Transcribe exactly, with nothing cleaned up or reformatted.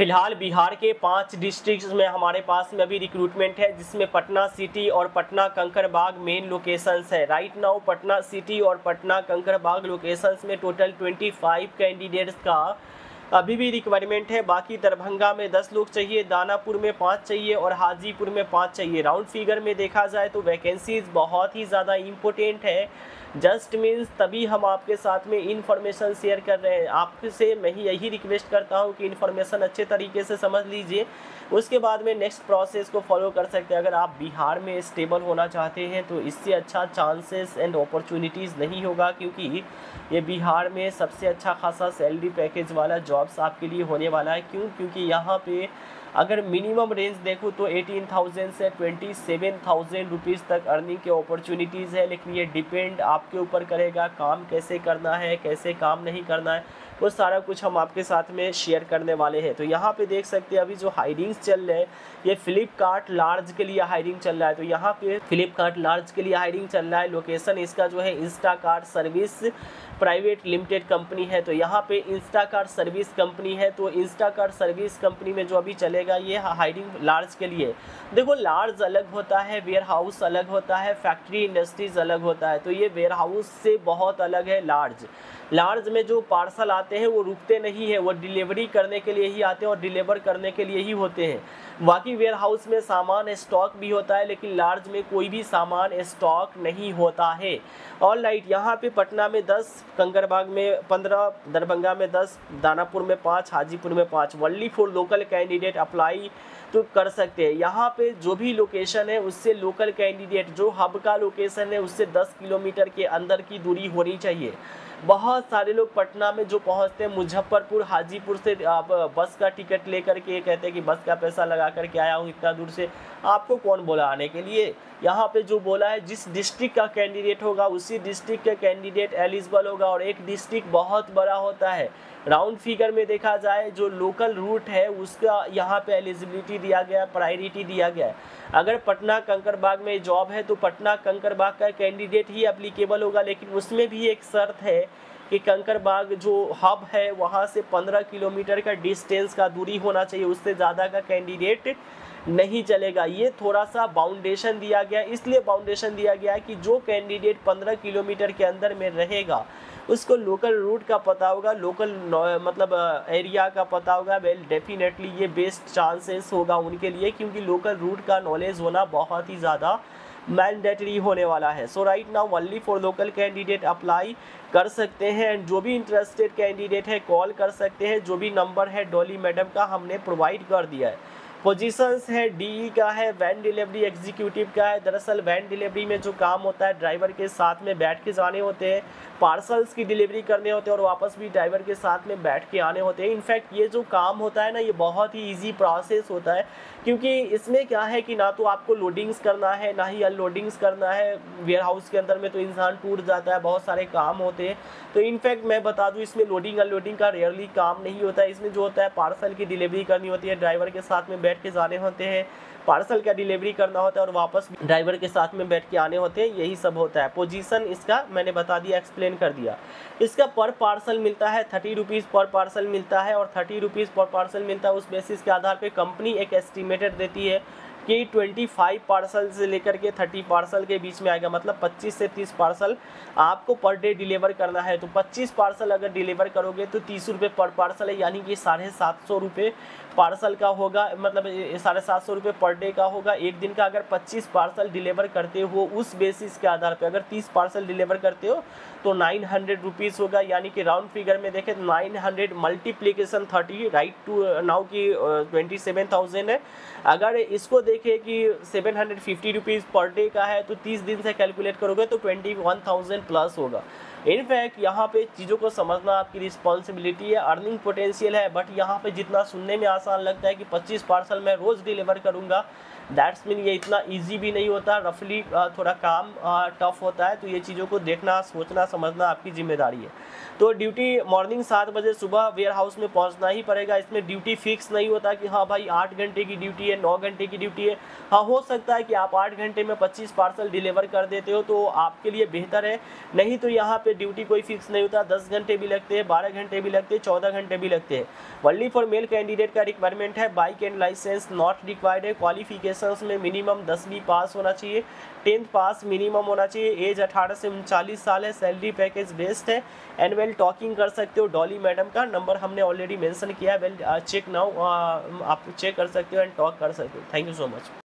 फिलहाल बिहार के पांच डिस्ट्रिक्ट्स में हमारे पास में अभी रिक्रूटमेंट है, जिसमें पटना सिटी और पटना कंकड़बाग मेन लोकेशंस है। राइट नाउ पटना सिटी और पटना कंकड़बाग लोकेशंस में टोटल पच्चीस कैंडिडेट्स का अभी भी रिक्वायरमेंट है। बाकी दरभंगा में दस लोग चाहिए, दानापुर में पाँच चाहिए और हाजीपुर में पाँच चाहिए। राउंड फिगर में देखा जाए तो वैकेंसीज बहुत ही ज़्यादा इम्पोर्टेंट है। जस्ट मीन्स तभी हम आपके साथ में इन्फॉर्मेशन शेयर कर रहे हैं। आपसे मैं ही यही रिक्वेस्ट करता हूं कि इन्फॉर्मेशन अच्छे तरीके से समझ लीजिए, उसके बाद में नेक्स्ट प्रोसेस को फॉलो कर सकते हैं। अगर आप बिहार में स्टेबल होना चाहते हैं तो इससे अच्छा चांसेस एंड अपॉर्चुनिटीज़ नहीं होगा, क्योंकि ये बिहार में सबसे अच्छा खासा सैलरी पैकेज वाला जॉब्स आपके लिए होने वाला है। क्यों? क्योंकि यहाँ पे अगर मिनिमम रेंज देखूँ तो अठारह हज़ार से सत्ताईस हज़ार रुपीज़ तक अर्निंग के अपॉर्चुनिटीज़ है। लेकिन ये डिपेंड आपके ऊपर करेगा, काम कैसे करना है, कैसे काम नहीं करना है, वो सारा कुछ हम आपके साथ में शेयर करने वाले हैं। तो यहाँ पे देख सकते हैं अभी जो हायरिंग्स चल रहे हैं, ये फ्लिपकार्ट लार्ज के लिए हायरिंग चल रहा है। तो यहाँ पे फ्लिपकार्ट लार्ज के लिए हायरिंग चल रहा है। लोकेशन इसका जो है Instakart service private limited company है। तो यहाँ पे इंस्टाकार्ट सर्विस कंपनी है। तो इंस्टाकार्ट सर्विस कंपनी में जो अभी चलेगा ये हायरिंग लार्ज के लिए। देखो, लार्ज अलग होता है, वेयर हाउस अलग होता है, फैक्ट्री इंडस्ट्रीज अलग होता है। तो ये वेयर हाउस से बहुत अलग है। लार्ज लार्ज में जो पार्सल आते हैं वो रुकते नहीं है, वो डिलीवरी करने के लिए ही आते हैं और डिलीवर करने के लिए ही होते हैं। बाकी वेयर हाउस में सामान स्टॉक भी होता है, लेकिन लार्ज में कोई भी सामान स्टॉक नहीं होता है। ऑल राइट, यहाँ पे पटना में दस, कंकड़बाग में पंद्रह, दरभंगा में दस, दानापुर में पाँच, हाजीपुर में पाँच। Only for local candidate apply तो कर सकते हैं। यहाँ पे जो भी लोकेशन है उससे लोकल कैंडिडेट, जो हब का लोकेशन है उससे दस किलोमीटर के अंदर की दूरी होनी चाहिए। बहुत सारे लोग पटना में जो पहुंचते हैं मुजफ्फरपुर, हाजीपुर से आप बस का टिकट लेकर के कहते हैं कि बस का पैसा लगा करके आया हूँ इतना दूर से। आपको कौन बोला आने के लिए? यहाँ पे जो बोला है जिस डिस्ट्रिक्ट का कैंडिडेट होगा उसी डिस्ट्रिक्ट का कैंडिडेट एलिजिबल होगा। और एक डिस्ट्रिक्ट बहुत बड़ा होता है। राउंड फिगर में देखा जाए जो लोकल रूट है उसका यहाँ पे एलिजिबिलिटी दिया गया, प्रायोरिटी दिया गया है। अगर पटना कंकड़बाग में जॉब है तो पटना कंकड़बाग का कैंडिडेट ही एप्लीकेबल होगा। लेकिन उसमें भी एक शर्त है कि कंकड़बाग जो हब है वहाँ से पंद्रह किलोमीटर का डिस्टेंस का दूरी होना चाहिए, उससे ज़्यादा का कैंडिडेट नहीं चलेगा। ये थोड़ा सा बाउंडेशन दिया गया, इसलिए बाउंडेशन दिया गया है कि जो कैंडिडेट पंद्रह किलोमीटर के अंदर में रहेगा उसको लोकल रूट का पता होगा, लोकल मतलब एरिया का पता होगा। वेल डेफिनेटली ये बेस्ट चांसेस होगा उनके लिए, क्योंकि लोकल रूट का नॉलेज होना बहुत ही ज़्यादा मैंडेटरी होने वाला है। So right now only for local candidate apply कर सकते हैं। एंड जो भी इंटरेस्टेड कैंडिडेट है कॉल कर सकते हैं। जो भी नंबर है डॉली मैडम का हमने प्रोवाइड कर दिया है। पोजीशंस है डीई का है, वैन डिलीवरी एग्जीक्यूटिव का है। दरअसल वैन डिलीवरी में जो काम होता है ड्राइवर के साथ में बैठ के जाने होते हैं, पार्सल्स की डिलीवरी करने होते हैं और वापस भी ड्राइवर के साथ में बैठ के आने होते हैं। इनफैक्ट ये जो काम होता है ना, ये बहुत ही इजी प्रोसेस होता है, क्योंकि इसमें क्या है कि ना तो आपको लोडिंग्स करना है ना ही अनलोडिंग्स करना है। वेयर हाउस के अंदर में तो इंसान टूट जाता है, बहुत सारे काम होते हैं। तो इनफैक्ट मैं बता दूं इसमें लोडिंग अनलोडिंग का रेयरली काम नहीं होता है। इसमें जो होता है पार्सल की डिलीवरी करनी होती है, ड्राइवर के साथ में बैठ के जाने होते हैं, पार्सल का डिलीवरी करना होता है और वापस ड्राइवर के साथ में बैठ के आने होते हैं, यही सब होता है। पोजीशन इसका मैंने बता दिया, एक्सप्लेन कर दिया। इसका पर पार्सल मिलता है थर्टी रुपीज़ पर पार्सल मिलता है और थर्टी रुपीज़ पर पार्सल मिलता है। उस बेसिस के आधार पे कंपनी एक एस्टिमेटेड देती है कि पच्चीस पार्सल से लेकर के तीस पार्सल के बीच में आएगा, मतलब पच्चीस से तीस पार्सल आपको पर डे डिलीवर करना है। तो पच्चीस पार्सल अगर डिलीवर करोगे तो तीस रुपये पर पार्सल है, यानी कि साढ़े सात सौ रुपये पार्सल का होगा, मतलब साढ़े सात सौ रुपये पर डे का होगा। एक दिन का अगर पच्चीस पार्सल डिलीवर करते हो उस बेसिस के आधार पे, अगर तीस पार्सल डिलीवर करते हो तो नाइन हंड्रेड रुपीज़ होगा, यानी कि राउंड फिगर में देखें तो nine hundred multiplication thirty right to now की ट्वेंटी सेवन थाउजेंड है। अगर इसको देखें कि seven hundred fifty rupees per day का है तो तीस दिन से कैलकुलेट करोगे तो ट्वेंटी वन थाउजेंड प्लस होगा। इनफैक्ट यहाँ पे चीज़ों को समझना आपकी रिस्पॉन्सिबिलिटी है। अर्निंग पोटेंशियल है, बट यहाँ पे जितना सुनने में आसान लगता है कि पच्चीस पार्सल मैं रोज़ डिलीवर करूँगा, दैट्स मीन ये इतना इजी भी नहीं होता। रफली थोड़ा काम टफ होता है। तो ये चीज़ों को देखना, सोचना, समझना आपकी जिम्मेदारी है। तो ड्यूटी मॉर्निंग सात बजे सुबह वेयर हाउस में पहुंचना ही पड़ेगा। इसमें ड्यूटी फिक्स नहीं होता कि हाँ भाई आठ घंटे की ड्यूटी है, नौ घंटे की ड्यूटी है। हाँ, हो सकता है कि आप आठ घंटे में पच्चीस पार्सल डिलीवर कर देते हो तो आपके लिए बेहतर है। नहीं तो यहाँ पे पे ड्यूटी कोई फिक्स नहीं होता, दस घंटे भी लगते हैं, बारह घंटे भी लगते हैं, चौदह घंटे भी लगते हैं। ओनली फॉर मेल कैंडिडेट का रिक्वायरमेंट है, bike and license not required है। क्वालिफिकेशंस में मिनिमम दसवीं पास होना चाहिए, टेंथ पास मिनिमम होना चाहिए। एज अठारह से उनचालीस साल है। सैलरी पैकेज बेस्ट है। एंड वेल टॉकिंग कर सकते हो। डॉली मैडम का नंबर हमने ऑलरेडी मेंशन किया है, वेल चेक नाउ, आप चेक कर सकते हो एंड टॉक कर सकते हो। Thank you so much.